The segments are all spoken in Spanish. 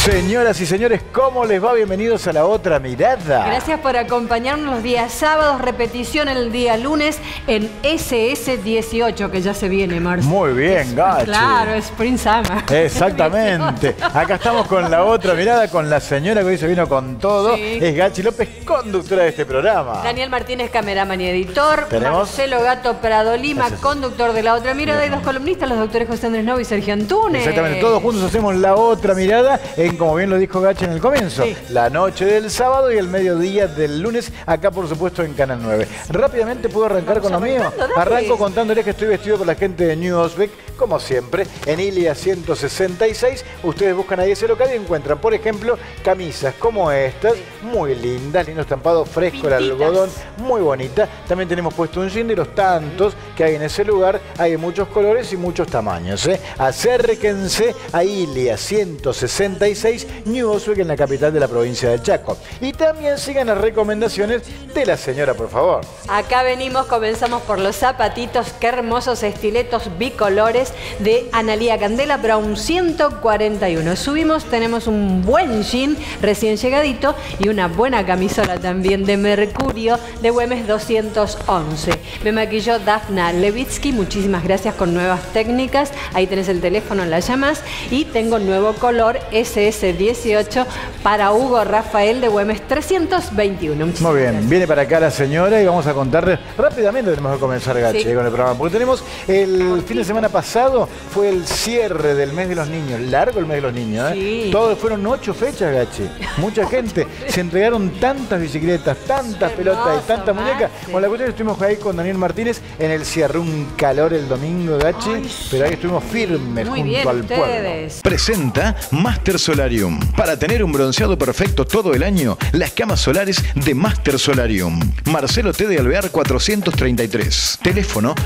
Señoras y señores, ¿cómo les va? Bienvenidos a La Otra Mirada. Gracias por acompañarnos los días sábados, repetición el día lunes en SS18, que ya se viene, Marcio. Muy bien, Gachi. Claro, Spring Summer. Exactamente. Acá estamos con La Otra Mirada, con la señora que hoy se vino con todo. Sí. Es Gachi López, conductora de este programa. Daniel Martínez, cameraman y editor. ¿Tenemos? Marcelo Gato Prado Lima, Gracias. conductor de La Otra Mirada. Bien. Y dos columnistas, los doctores José Andrés Novo y Sergio Antunes. Exactamente, todos juntos hacemos La Otra Mirada en, como bien lo dijo Gachi en el comienzo, Sí. la noche del sábado y el mediodía del lunes, acá por supuesto en Canal 9. Rápidamente puedo arrancar con lo mío. Dale. Arranco contándoles que estoy vestido por la gente de New Osbeck, como siempre, en Ilia 166. Ustedes buscan ahí ese local y encuentran, por ejemplo, camisas como estas, muy lindas, lindo estampado fresco, el Pintitas. algodón, muy bonita. También tenemos puesto un jean de los tantos que hay en ese lugar. Hay de muchos colores y muchos tamaños. Acérquense a Ilia 166, New Osbeck, en la capital de la provincia del Chaco. Y también sigan las recomendaciones de la señora, por favor. Acá venimos, comenzamos por los zapatitos, qué hermosos estiletos bicolores de Analía Candela, pero a un 141. Subimos, tenemos un buen jean recién llegadito y una buena camisola también de Mercurio de Güemes 211. Me maquilló Dafna Levitsky, muchísimas gracias, con nuevas técnicas. Ahí tenés el teléfono, la llamas. Y tengo nuevo color SS18 para Hugo Rafael de Güemes 321. Muchísimas Muy bien, gracias. viene para acá la señora y vamos a contarles rápidamente. Tenemos que comenzar, Gachi, Sí. con el programa, porque tenemos el fin de semana pasado fue el cierre del mes de los niños, largo el mes de los niños, Sí. Todos fueron 8 fechas, Gachi, mucha gente, se entregaron tantas bicicletas, tantas pelotas y Hermoso, tantas muñecas. Maxi. Con la cuestión estuvimos ahí con Daniel Martínez en el cierre, un calor el domingo, Gachi, Ay, pero ahí estuvimos firmes Muy junto bien, al pueblo. ustedes. Presenta Master Solarium. Para tener un bronceado perfecto todo el año, las camas solares de Master Solarium. Marcelo T. de Alvear 433. Teléfono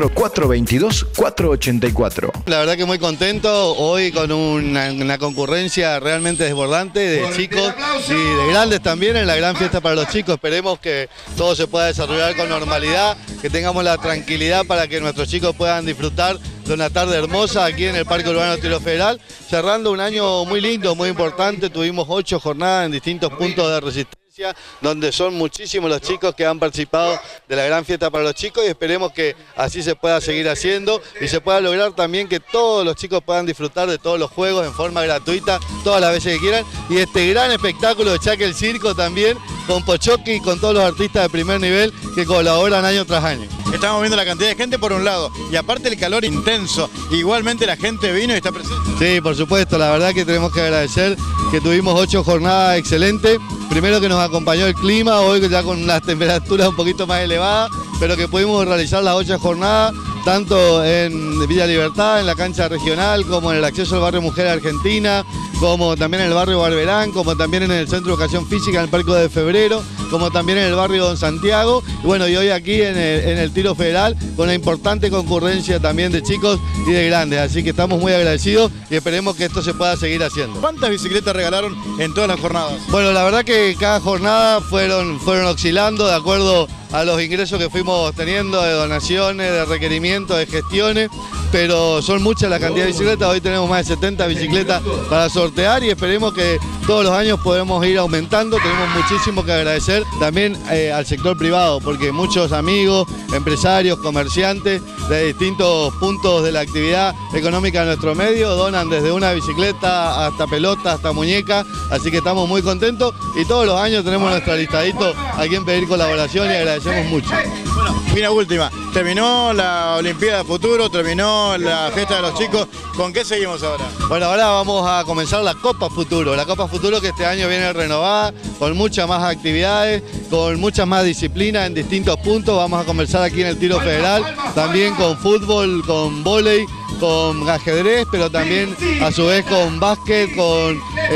4422-484. La verdad que muy contento hoy con una concurrencia realmente desbordante de chicos y de grandes también en la gran fiesta para los chicos. Esperemos que todo se pueda desarrollar con normalidad, que tengamos la tranquilidad para que nuestros chicos puedan disfrutar de una tarde hermosa aquí en el Parque Urbano Tiro Federal, cerrando un año muy lindo, muy importante. Tuvimos 8 jornadas en distintos puntos de resistencia, donde son muchísimos los chicos que han participado de la gran fiesta para los chicos, y esperemos que así se pueda seguir haciendo y se pueda lograr también que todos los chicos puedan disfrutar de todos los juegos en forma gratuita todas las veces que quieran, y este gran espectáculo de Chaque el Circo también, con Pochoki y con todos los artistas de primer nivel que colaboran año tras año. Estamos viendo la cantidad de gente por un lado y aparte el calor intenso. Igualmente la gente vino y está presente. Sí, por supuesto, la verdad que tenemos que agradecer que tuvimos 8 jornadas excelentes. Primero que nos acompañó el clima, hoy ya con las temperaturas un poquito más elevadas, pero que pudimos realizar las 8 jornadas, tanto en Villa Libertad, en la cancha regional, como en el acceso al barrio Mujer Argentina, como también en el barrio Barberán, como también en el Centro de Educación Física, en el Parque de Febrero, como también en el barrio Don Santiago, y bueno, y hoy aquí en el Tiro Federal, con una importante concurrencia también de chicos y de grandes, así que estamos muy agradecidos y esperemos que esto se pueda seguir haciendo. ¿Cuántas bicicletas regalaron en todas las jornadas? Bueno, la verdad que cada jornada fueron oscilando de acuerdo a los ingresos que fuimos teniendo de donaciones, de requerimientos, de gestiones, pero son muchas la cantidad de bicicletas. Hoy tenemos más de 70 bicicletas para sortear y esperemos que todos los años podamos ir aumentando. Tenemos muchísimo que agradecer también al sector privado, porque muchos amigos, empresarios, comerciantes de distintos puntos de la actividad económica de nuestro medio donan desde una bicicleta hasta pelota, hasta muñeca, así que estamos muy contentos y todos los años tenemos nuestro listadito a quien pedir colaboración y agradecemos mucho. Bueno, y una última. Terminó la Olimpiada Futuro, terminó la fiesta de los chicos. ¿Con qué seguimos ahora? Bueno, ahora vamos a comenzar la Copa Futuro. La Copa Futuro que este año viene renovada, con muchas más actividades, con muchas más disciplinas en distintos puntos. Vamos a comenzar aquí en el Tiro Federal, también con fútbol, con vóley, con ajedrez, pero también a su vez con básquet, con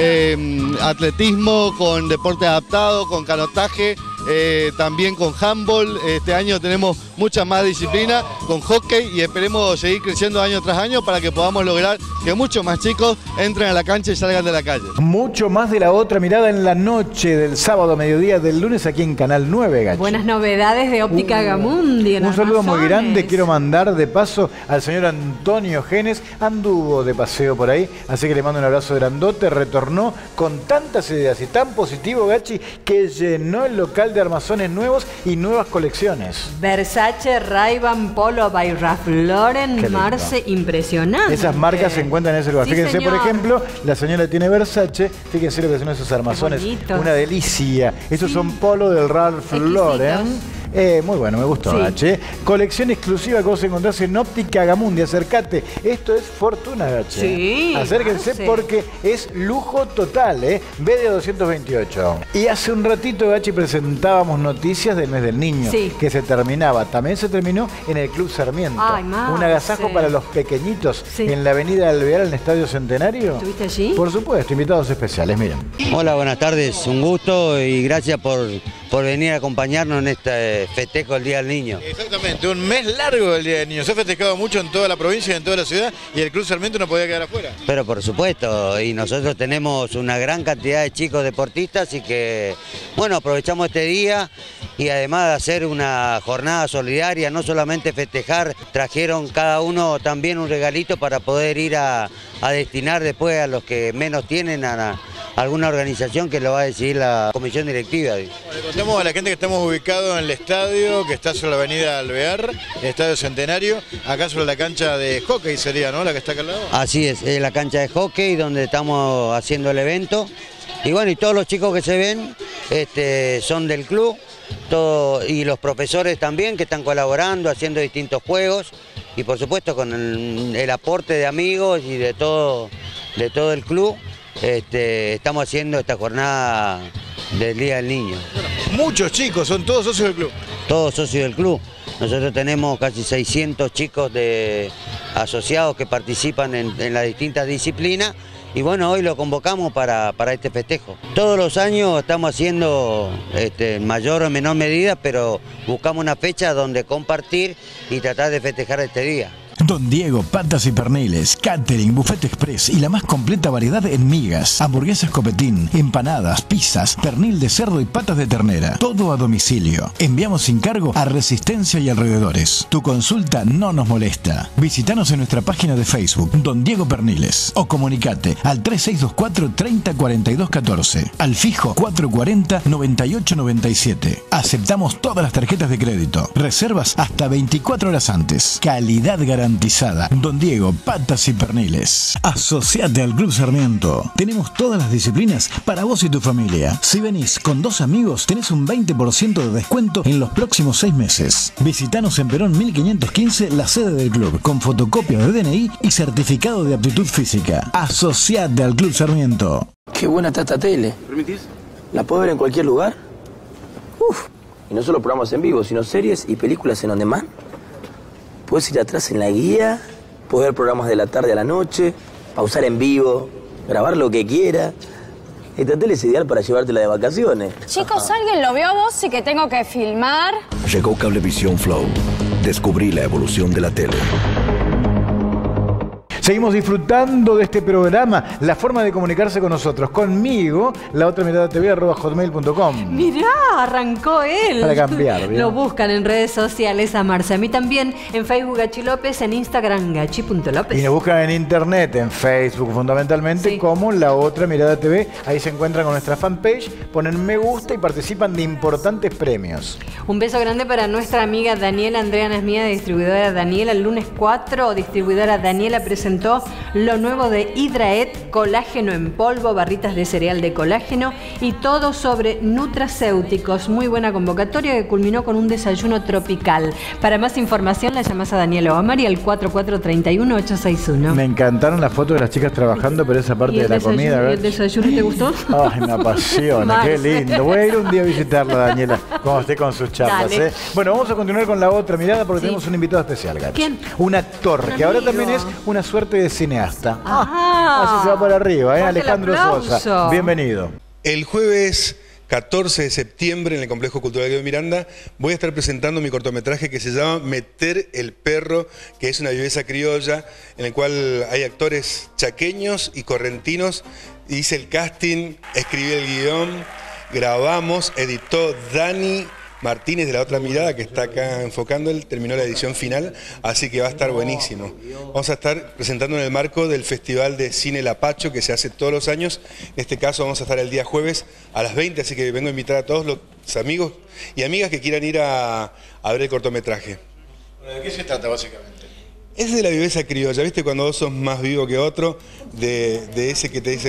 atletismo, con deporte adaptado, con canotaje, también con handball. Este año tenemos muchas más disciplinas con hockey y esperemos seguir creciendo año tras año para que podamos lograr que muchos más chicos entren a la cancha y salgan de la calle. Mucho más de La Otra Mirada en la noche del sábado, mediodía del lunes aquí en Canal 9, Gachi. Buenas novedades de Óptica Gamundi. Un saludo muy grande. Quiero mandar de paso al señor Antonio Genes. Anduvo de paseo por ahí, así que le mando un abrazo grandote. Retornó con tantas ideas y tan positivo, Gachi, que llenó el local de armazones nuevos y nuevas colecciones. Versace, Ray-Ban, Polo, by Ralph Lauren, Marce, impresionante. Esas marcas se encuentran en ese lugar. Sí, fíjense, señor. por ejemplo, la señora tiene Versace. Fíjense lo que son esos armazones. Una delicia. Estos son Polo del Ralph Lauren. Muy bueno, me gustó, Gachi. Colección exclusiva que vos encontrás en Óptica Gamundi. Acércate. Esto es fortuna, Gachi. Sí. Acérquense porque es lujo total, BD 228. Y hace un ratito, Gachi, presentábamos noticias del mes del niño, que se terminaba. También se terminó en el Club Sarmiento. Ay, un agasajo para los pequeñitos en la avenida Alvear, en el Estadio Centenario. ¿Estuviste allí? Por supuesto, invitados especiales, miren. Hola, buenas tardes. Un gusto y gracias por venir a acompañarnos en este festejo del Día del Niño. Exactamente, un mes largo del Día del Niño. Se ha festejado mucho en toda la provincia y en toda la ciudad y el Club Sarmiento no podía quedar afuera. Pero por supuesto, y nosotros tenemos una gran cantidad de chicos deportistas y que, bueno, aprovechamos este día y además de hacer una jornada solidaria, no solamente festejar, trajeron cada uno también un regalito para poder ir a destinar después a los que menos tienen a alguna organización que lo va a decidir la comisión directiva. Bueno, le contamos a la gente que estamos ubicados en el estadio, que está sobre la avenida Alvear, el Estadio Centenario, acá sobre la cancha de hockey sería, ¿no? La que está acá al lado. Así es la cancha de hockey donde estamos haciendo el evento. Y bueno, y todos los chicos que se ven son del club, y los profesores también que están colaborando, haciendo distintos juegos, y por supuesto con el aporte de amigos y de todo el club. Estamos haciendo esta jornada del Día del Niño. Muchos chicos, son todos socios del club. Todos socios del club. Nosotros tenemos casi 600 chicos asociados que participan en las distintas disciplinas y bueno, hoy lo convocamos para este festejo. Todos los años estamos haciendo en mayor o menor medida, pero buscamos una fecha donde compartir y tratar de festejar este día. Don Diego, patas y perniles, catering, buffet express y la más completa variedad en migas, hamburguesas copetín, empanadas, pizzas, pernil de cerdo y patas de ternera. Todo a domicilio. Enviamos sin cargo a Resistencia y alrededores. Tu consulta no nos molesta. Visítanos en nuestra página de Facebook, Don Diego Perniles, o comunicate al 3624 30 42 14, al fijo 440 98 97. Aceptamos todas las tarjetas de crédito. Reservas hasta 24 horas antes. Calidad garantizada. Don Diego, patas y perniles. Asociate al Club Sarmiento. Tenemos todas las disciplinas para vos y tu familia. Si venís con 2 amigos, tenés un 20% de descuento en los próximos 6 meses. Visitanos en Perón 1515, la sede del club, con fotocopia de DNI y certificado de aptitud física. Asociate al Club Sarmiento. Qué buena está esta tele. ¿Permitís? ¿La puedo ver en cualquier lugar? Uf. Y no solo programas en vivo, sino series y películas en on demand. Puedes ir atrás en la guía, puedes ver programas de la tarde a la noche, pausar en vivo, grabar lo que quiera. Esta tele es ideal para llevártela de vacaciones. Chicos, ¿alguien lo vio a vos y que tengo que filmar? Llegó Cablevisión Flow. Descubrí la evolución de la tele. Seguimos disfrutando de este programa, la forma de comunicarse con nosotros, conmigo, laotramirada.tv@hotmail.com. Mirá, arrancó él. Para cambiar, ¿bien? Lo buscan en redes sociales a Marce. A mí también, en Facebook Gachi López, en Instagram Gachi.López. Y nos buscan en internet, en Facebook fundamentalmente, como La Otra Mirada TV. Ahí se encuentran con nuestra fanpage, ponen me gusta y participan de importantes premios. Un beso grande para nuestra amiga Daniela Andrea Nasmía, de distribuidora Daniela. El lunes 4, distribuidora Daniela presentó lo nuevo de Hydraet, colágeno en polvo, barritas de cereal de colágeno y todo sobre nutracéuticos. Muy buena convocatoria que culminó con un desayuno tropical. Para más información la llamás a Daniela Omari al 4431-861. Me encantaron las fotos de las chicas trabajando, pero esa parte de la comida. ¿Y el desayuno te gustó? Ay, me apasiona, qué lindo. Voy a ir un día a visitarla, Daniela, cuando esté con sus charlas. Bueno, vamos a continuar con La Otra Mirada porque tenemos un invitado especial, Gachi. ¿Quién? Un actor, que ahora también es una suerte de cineasta. Ajá. Así se va por arriba, Fuerte el Alejandro aplauso. Sosa. Bienvenido. El jueves 14 de septiembre en el Complejo Cultural Guido Miranda voy a estar presentando mi cortometraje que se llama Meter el Perro, que es una viveza criolla en el cual hay actores chaqueños y correntinos. Hice el casting, escribí el guión, grabamos, editó Dani Martínez de La Otra Mirada, que está acá enfocando, él terminó la edición final, así que va a estar buenísimo. Vamos a estar presentando en el marco del Festival de Cine Lapacho, que se hace todos los años. En este caso vamos a estar el día jueves a las 20, así que vengo a invitar a todos los amigos y amigas que quieran ir a ver el cortometraje. ¿De qué se trata básicamente? Es de la viveza criolla, ¿viste? Cuando vos sos más vivo que otro, de ese que te dice,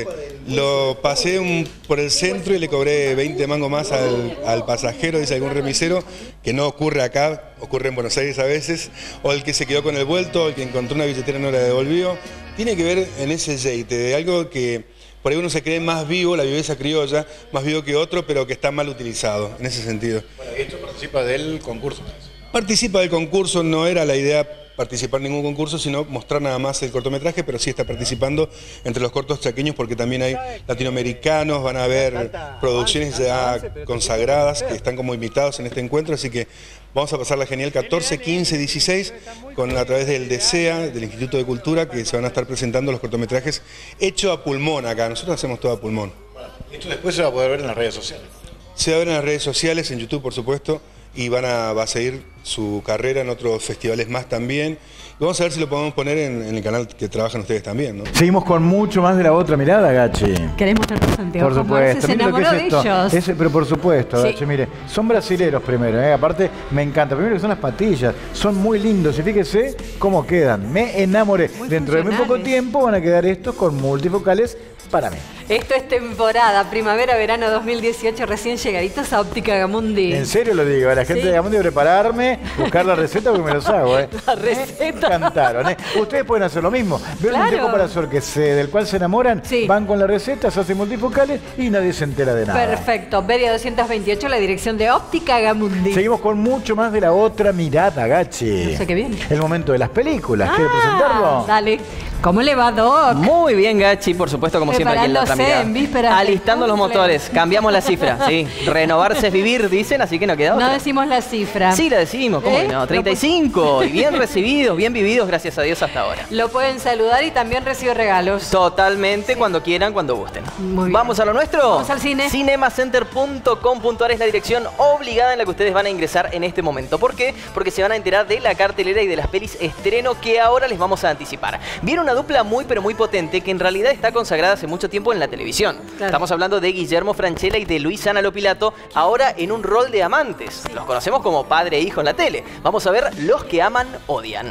lo pasé por el centro y le cobré 20 mangos más al pasajero, dice algún remisero, que no ocurre acá, ocurre en Buenos Aires a veces, o el que se quedó con el vuelto, o el que encontró una billetera y no la devolvió. Tiene que ver en ese jeite, de algo que por ahí uno se cree más vivo, la viveza criolla, más vivo que otro, pero que está mal utilizado, en ese sentido. Bueno, y esto participa del concurso. Participa del concurso, no era la idea participar en ningún concurso, sino mostrar nada más el cortometraje, pero sí está participando entre los cortos chaqueños porque también hay latinoamericanos, van a haber producciones ya consagradas que están como invitados en este encuentro, así que vamos a pasarla genial 14, 15, 16, a través del DESEA, del Instituto de Cultura, que se van a estar presentando los cortometrajes hecho a pulmón acá, nosotros hacemos todo a pulmón. Esto después se va a poder ver en las redes sociales. Se va a ver en las redes sociales, en YouTube por supuesto, y va a seguir su carrera en otros festivales más también. Y vamos a ver si lo podemos poner en el canal que trabajan ustedes también, ¿no? Seguimos con mucho más de La Otra Mirada, Gachi. Queremos estar presentes. Por supuesto. Se enamoró de ellos. Pero por supuesto, Sí. Gachi, mire, son brasileros primero, aparte me encanta. Primero que son las patillas, son muy lindos y fíjese cómo quedan. Me enamoré. Dentro de muy poco tiempo van a quedar estos con multifocales para mí. Esto es temporada, primavera-verano 2018, recién llegaditos a Óptica Gamundi. En serio lo digo, a la gente Sí. de Gamundi prepararme, buscar la receta porque me los hago, La receta. Me encantaron, Ustedes pueden hacer lo mismo. Ven un Claro. teco para azor del cual se enamoran, van con la receta, se hacen multifocales y nadie se entera de nada. Perfecto, Bedia 228, la dirección de Óptica Gamundi. Seguimos con mucho más de La Otra Mirada, Gachi. No sé qué viene. El momento de las películas. ¿Quiere presentarlo? Dale. ¿Cómo le va, Doc? Muy bien, Gachi, por supuesto, como siempre aquí en La Otra Mirada. En vísperas del alistando los cumple. motores, cambiamos la cifra, sí. Renovarse es vivir, dicen, así que no queda otra. No decimos la cifra. Sí, la decimos, ¿cómo que no? 35, y bien recibidos, bien vividos, gracias a Dios hasta ahora. Lo pueden saludar y también recibe regalos. Totalmente, cuando quieran, cuando gusten. Muy bien. ¿Vamos a lo nuestro? Vamos al cine. Cinemacenter.com.ar es la dirección obligada en la que ustedes van a ingresar en este momento. ¿Por qué? Porque se van a enterar de la cartelera y de las pelis estreno que ahora les vamos a anticipar. Viene una dupla muy pero muy potente que en realidad está consagrada hace mucho tiempo en la televisión. Claro. Estamos hablando de Guillermo Francella y de Luisana Lopilato, ahora en un rol de amantes. Los conocemos como padre e hijo en la tele. Vamos a ver Los que aman, odian.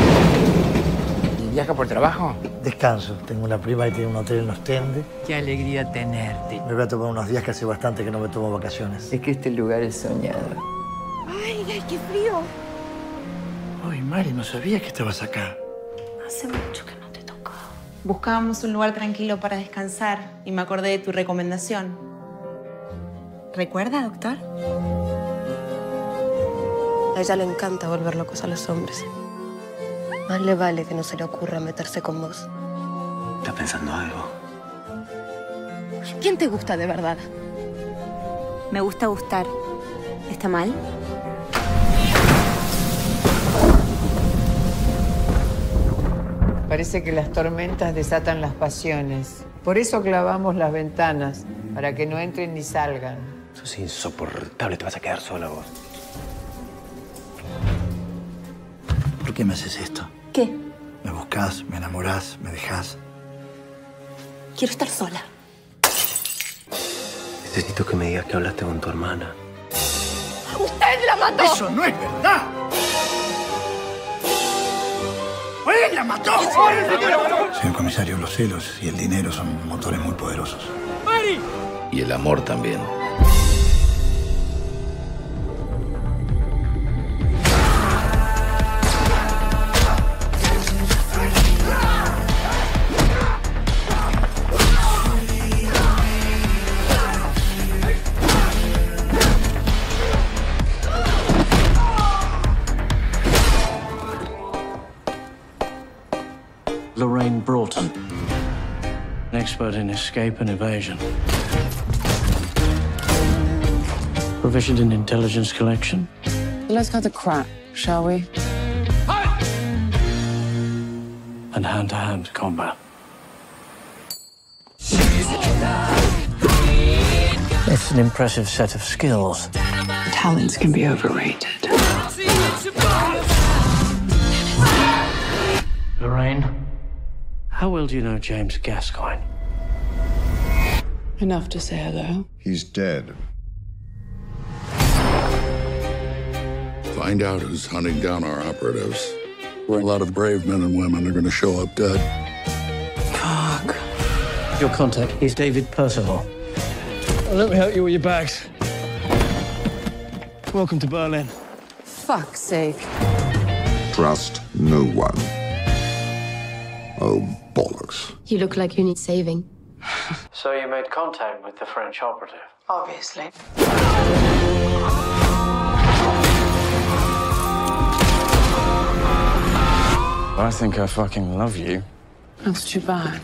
¿Viaja por trabajo? Descanso. Tengo una prima que tiene un hotel en Ostende. Qué alegría tenerte. Me voy a tomar unos días que hace bastante que no me tomo vacaciones. Es que este lugar es soñado. Ay, qué frío. Ay, Mari, no sabía que estabas acá. Hace mucho que no te tocaba. Buscábamos un lugar tranquilo para descansar y me acordé de tu recomendación. ¿Recuerda, doctor? A ella le encanta volver locos a los hombres. Más le vale que no se le ocurra meterse con vos. ¿Estás pensando algo? ¿Quién te gusta de verdad? Me gusta gustar. ¿Está mal? Parece que las tormentas desatan las pasiones. Por eso clavamos las ventanas, para que no entren ni salgan. Eso es insoportable, te vas a quedar sola vos. ¿Por qué me haces esto? ¿Qué? Me buscas, me enamorás, me dejás. Quiero estar sola. Necesito que me digas que hablaste con tu hermana. ¡Usted la mató! ¡Eso no es verdad! ¡Él la mató! Señor comisario, los celos y el dinero son motores muy poderosos. ¡Mari! Y el amor también. Lorraine Broughton, an expert in escape and evasion. proficient in intelligence collection? Let's cut the crap, shall we? And hand-to-hand combat. It's an impressive set of skills. Talents can be overrated. Lorraine, how well do you know James Gascoigne? Enough to say hello. He's dead. Find out who's hunting down our operatives. A lot of brave men and women are going to show up dead. Fuck. Your contact is David Percival. Let me help you with your bags. Welcome to Berlin. Fuck's sake. Trust no one. Oh, bollocks. You look like you need saving. So you made contact with the French operative? Obviously. I think I fucking love you. That's too bad.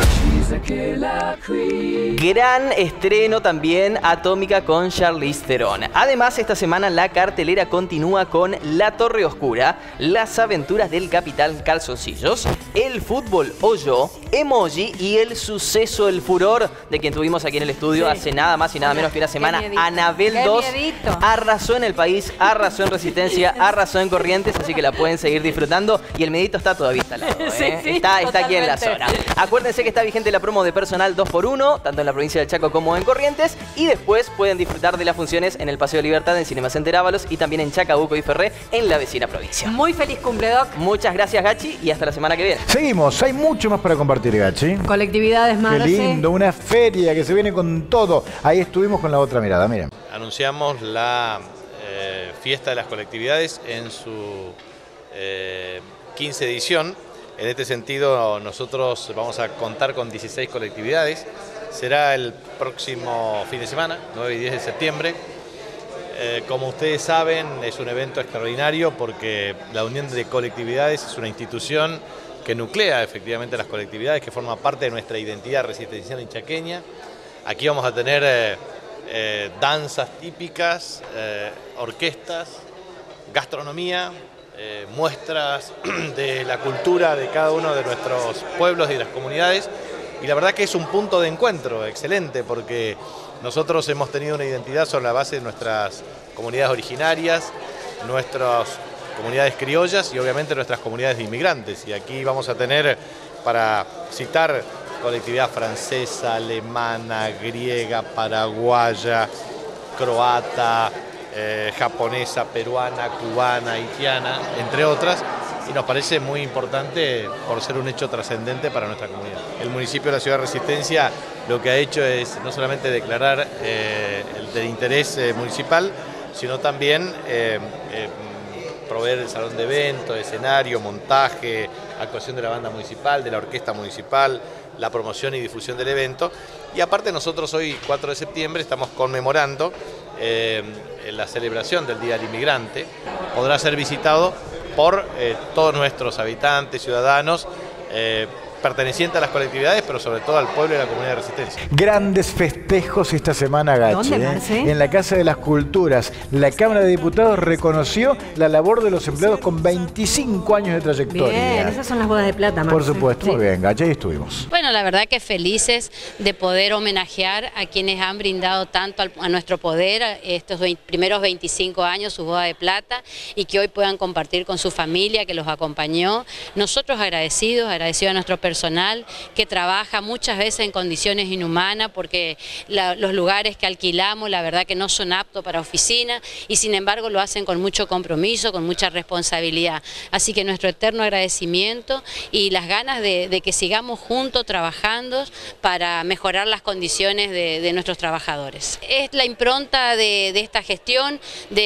Gran estreno también Atómica con Charlize Theron. Además, esta semana la cartelera continúa con La Torre Oscura, Las aventuras del Capitán Calzoncillos, El fútbol o yo, Emoji y el suceso, el furor de quien tuvimos aquí en el estudio hace nada más y nada menos que una semana. Anabel 2 arrasó en el país, arrasó en Resistencia, arrasó en Corrientes, así que la pueden seguir disfrutando y el medito está todavía instalado. Está aquí en la zona. Acuérdense que está vigente la promo de personal 2x1, tanto en la provincia del Chaco como en Corrientes, y después pueden disfrutar de las funciones en el Paseo Libertad, en Cinema Center Ábalos y también en Chacabuco y Ferré, en la vecina provincia. Muy feliz cumple, Doc. Muchas gracias, Gachi, y hasta la semana que viene. Seguimos, hay mucho más para compartir, Gachi. Colectividades más. Qué lindo, una feria que se viene con todo. Ahí estuvimos con la otra mirada, miren. Anunciamos la fiesta de las colectividades en su 15 edición. En este sentido, nosotros vamos a contar con 16 colectividades. Será el próximo fin de semana, 9 y 10 de septiembre. Como ustedes saben, es un evento extraordinario porque la Unión de Colectividades es una institución que nuclea efectivamente las colectividades, que forma parte de nuestra identidad resistencial y chaqueña. Aquí vamos a tener danzas típicas, orquestas, gastronomía, muestras de la cultura de cada uno de nuestros pueblos y de las comunidades, y la verdad que es un punto de encuentro excelente porque nosotros hemos tenido una identidad sobre la base de nuestras comunidades originarias, nuestras comunidades criollas y obviamente nuestras comunidades de inmigrantes, y aquí vamos a tener, para citar, colectividad francesa, alemana, griega, paraguaya, croata, japonesa, peruana, cubana, haitiana, entre otras, y nos parece muy importante por ser un hecho trascendente para nuestra comunidad. El municipio de la Ciudad de Resistencia lo que ha hecho es no solamente declarar el de interés municipal, sino también proveer el salón de eventos, escenario, montaje, actuación de la banda municipal, de la orquesta municipal, la promoción y difusión del evento. Y aparte nosotros hoy, 4 de septiembre, estamos conmemorando la celebración del Día del Inmigrante. Podrá ser visitado por todos nuestros habitantes, ciudadanos, pertenecientes a las colectividades, pero sobre todo al pueblo y a la comunidad de Resistencia. Grandes festejos esta semana, Gachi. ¿Dónde, Marce? En la Casa de las Culturas. La Cámara de Diputados reconoció la labor de los empleados con 25 años de trayectoria. Bien, esas son las bodas de plata, Marce. Por supuesto, Sí. muy bien, Gachi, ahí estuvimos. Bueno, la verdad que felices de poder homenajear a quienes han brindado tanto a nuestro poder estos primeros 25 años, su boda de plata, y que hoy puedan compartir con su familia que los acompañó. Nosotros agradecidos a nuestro personal que trabaja muchas veces en condiciones inhumanas porque los lugares que alquilamos la verdad que no son aptos para oficina y sin embargo lo hacen con mucho compromiso, con mucha responsabilidad. Así que nuestro eterno agradecimiento y las ganas de que sigamos juntos trabajando para mejorar las condiciones de nuestros trabajadores. Es la impronta de esta gestión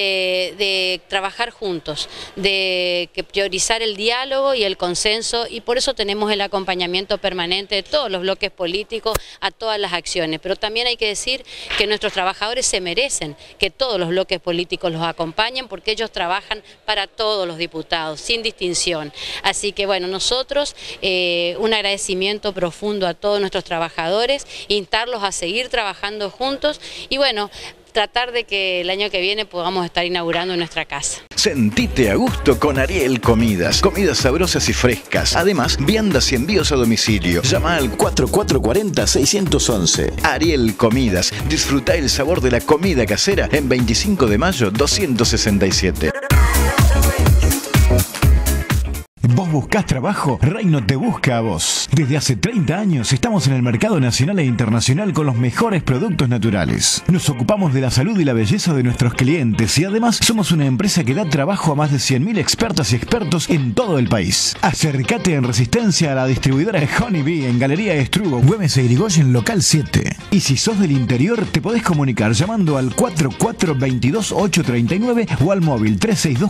de trabajar juntos, de priorizar el diálogo y el consenso, y por eso tenemos el acompañamiento permanente de todos los bloques políticos a todas las acciones. Pero también hay que decir que nuestros trabajadores se merecen que todos los bloques políticos los acompañen porque ellos trabajan para todos los diputados, sin distinción. Así que bueno, nosotros un agradecimiento profundo a todos nuestros trabajadores, instarlos a seguir trabajando juntos y bueno, tratar de que el año que viene podamos estar inaugurando nuestra casa. Sentite a gusto con Ariel Comidas. Comidas sabrosas y frescas. Además, viandas y envíos a domicilio. Llama al 4440-611. Ariel Comidas. Disfruta el sabor de la comida casera en 25 de mayo 267. ¿Vos buscás trabajo? Reino te busca a vos. Desde hace 30 años estamos en el mercado nacional e internacional con los mejores productos naturales. Nos ocupamos de la salud y la belleza de nuestros clientes y además somos una empresa que da trabajo a más de 100.000 expertas y expertos en todo el país. Acércate en Resistencia a la distribuidora Honey Bee en Galería Estrugo, Güemes e Irigoyen, local 7. Y si sos del interior, te podés comunicar llamando al 4422-839 o al móvil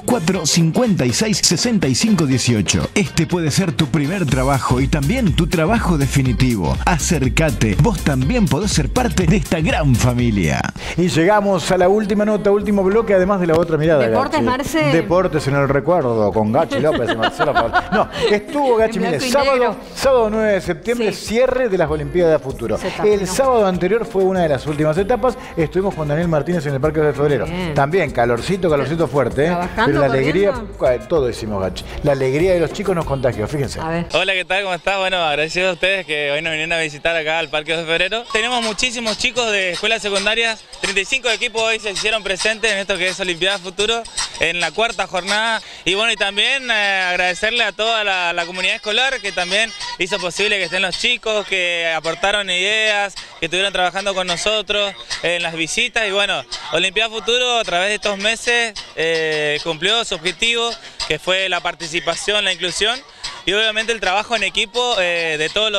3624-566518. Este puede ser tu primer trabajo y también tu trabajo definitivo. Acércate, vos también podés ser parte de esta gran familia. Y llegamos a la última nota, último bloque, además de la otra mirada. Deportes, Gachi. Marce. Deportes en el recuerdo, con Gachi López y Marcelo Faval. No, estuvo Gachi, mire, sábado 9 de septiembre, sí. Cierre de las Olimpiadas Futuro. El sábado anterior fue una de las últimas etapas. Estuvimos con Daniel Martínez en el Parque de Febrero. Bien. También calorcito fuerte, ¿eh? Pero la alegría, todo hicimos, Gachi. La alegría de los chicos nos contagió, fíjense. Hola, ¿qué tal? ¿Cómo estás? Bueno, agradecido a ustedes que hoy nos vinieron a visitar acá al Parque de Febrero. Tenemos muchísimos chicos de escuelas secundarias, 35 equipos hoy se hicieron presentes en esto que es Olimpiadas Futuro, en la cuarta jornada. Y bueno, y también agradecerle a toda la comunidad escolar que también hizo posible que estén los chicos, que aportaron ideas, que estuvieron trabajando con nosotros en las visitas. Y bueno, Olimpiadas Futuro a través de estos meses cumplió su objetivo, que fue la participación, la inclusión y obviamente el trabajo en equipo de todos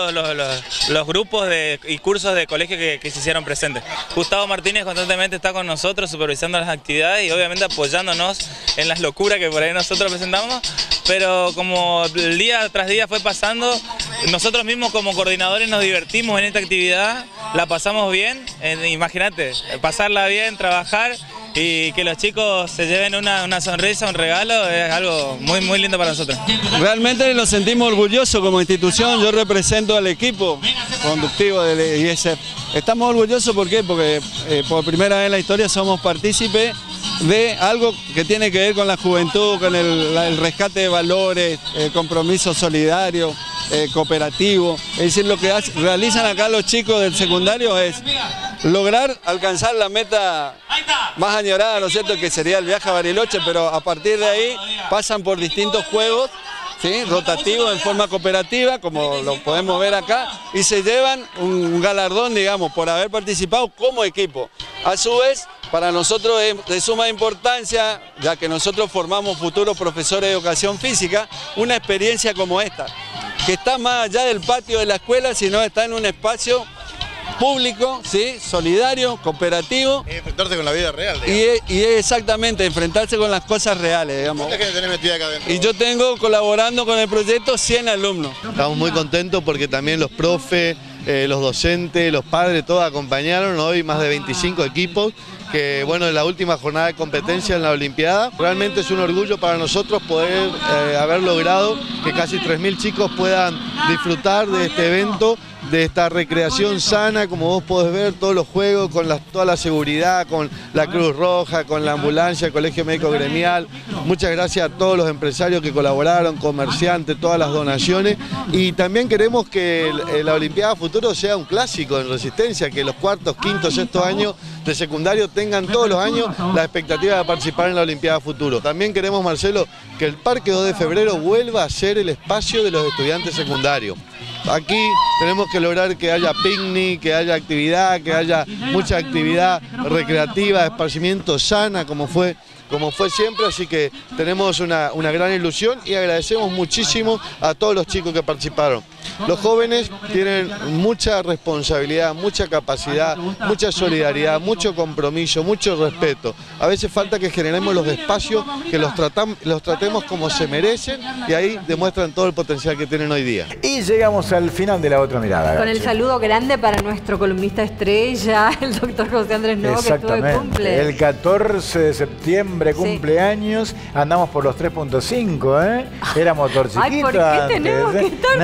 los grupos y cursos de colegio que se hicieron presentes. Gustavo Martínez constantemente está con nosotros supervisando las actividades y obviamente apoyándonos en las locuras que por ahí nosotros presentamos, pero como el día tras día fue pasando, nosotros mismos como coordinadores nos divertimos en esta actividad, la pasamos bien, imagínate, pasarla bien, trabajar y que los chicos se lleven una sonrisa, un regalo, es algo muy, muy lindo para nosotros. Realmente nos sentimos orgullosos como institución, yo represento al equipo conductivo del ISF. Estamos orgullosos, ¿por qué? Porque por primera vez en la historia somos partícipes de algo que tiene que ver con la juventud, con el rescate de valores, el compromiso solidario, cooperativo. Es decir, lo que realizan acá los chicos del secundario es lograr alcanzar la meta más añorada, ¿no es cierto?, que sería el viaje a Bariloche, pero a partir de ahí pasan por distintos juegos, ¿sí?, rotativos en forma cooperativa, como lo podemos ver acá, y se llevan un galardón, digamos, por haber participado como equipo. A su vez, para nosotros es de suma importancia, ya que nosotros formamos futuros profesores de educación física, una experiencia como esta, que está más allá del patio de la escuela, sino está en un espacio público, ¿sí?, solidario, cooperativo. Y enfrentarse con la vida real, digamos. Y es exactamente, enfrentarse con las cosas reales, digamos. ¿Cuánta gente tenés metida acá adentro? Y yo tengo, colaborando con el proyecto, 100 alumnos. Estamos muy contentos porque también los profes, los docentes, los padres, todos acompañaron. Hoy más de 25 equipos, que bueno, en la última jornada de competencia en la Olimpiada. Realmente es un orgullo para nosotros poder haber logrado que casi 3.000 chicos puedan disfrutar de este evento, de esta recreación sana, como vos podés ver, todos los juegos, con toda la seguridad, con la Cruz Roja, con la ambulancia, el Colegio Médico Gremial. Muchas gracias a todos los empresarios que colaboraron, comerciantes, todas las donaciones. Y también queremos que la Olimpiada Futuro sea un clásico en Resistencia, que los cuartos, quintos, sextos años de secundario tengan todos los años la expectativa de participar en la Olimpiada Futuro. También queremos, Marcelo, que el Parque 2 de Febrero vuelva a ser el espacio de los estudiantes secundarios. Aquí tenemos que lograr que haya picnic, que haya actividad, que haya mucha actividad recreativa, de esparcimiento sana, como fue siempre, así que tenemos una gran ilusión y agradecemos muchísimo a todos los chicos que participaron. Los jóvenes tienen mucha responsabilidad, mucha capacidad, mucha solidaridad, mucho compromiso, mucho respeto. A veces falta que generemos los espacios, que los tratemos como se merecen y ahí demuestran todo el potencial que tienen hoy día. Y llegamos al final de la otra mirada. Con el saludo grande para nuestro columnista estrella, el doctor José Andrés Novo, que estuvo de cumple. El 14 de septiembre, cumpleaños, andamos por los 3.5, ¿eh? Era motor chiquito. Ay, ¿por qué tenemos que estar? Nada, pero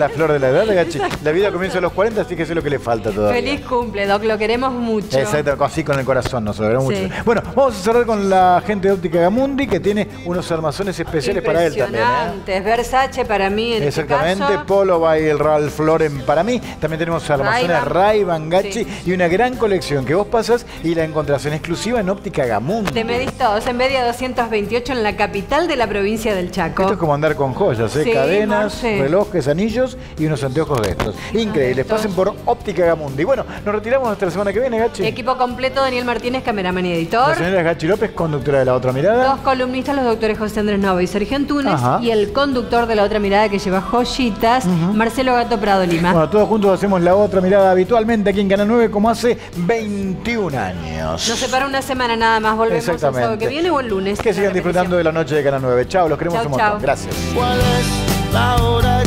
la flor de la edad, Gachi. La vida comienza a los 40, así que eso es lo que le falta todavía. Feliz cumple, Doc, lo queremos mucho. Exacto, así con el corazón, nos lo queremos Sí. mucho. Bueno, vamos a cerrar con la gente de Óptica Gamundi, que tiene unos armazones especiales para él también. Impresionantes. Versace para mí en Exactamente, este caso. Polo by el Ralph Lauren para mí. También tenemos armazones Ray-Ban, Gachi, Sí. y una gran colección que vos pasas y la encontrás en exclusiva en Óptica Gamundi. Te medís todos en Bedia 228 en la capital de la provincia del Chaco. Esto es como andar con joyas, Sí, cadenas, Marce. relojes, anillos y unos anteojos de estos. Increíbles, pasen por Óptica Gamundi. Bueno, nos retiramos hasta la semana que viene, Gachi. Equipo completo, Daniel Martínez, cameraman y editor. La señora Gachi López, conductora de La Otra Mirada. Dos columnistas, los doctores José Andrés Nova y Sergio Antunes. Ajá. Y el conductor de La Otra Mirada que lleva joyitas, Marcelo Gato Prado Lima. Bueno, todos juntos hacemos La Otra Mirada habitualmente aquí en Canal 9 como hace 21 años. Nos separa una semana nada más. Volvemos el sábado que viene o el lunes. Que sigan disfrutando de la noche de Canal 9. Chao, los queremos Chau, un montón. chau. Gracias. ¿Cuál es la hora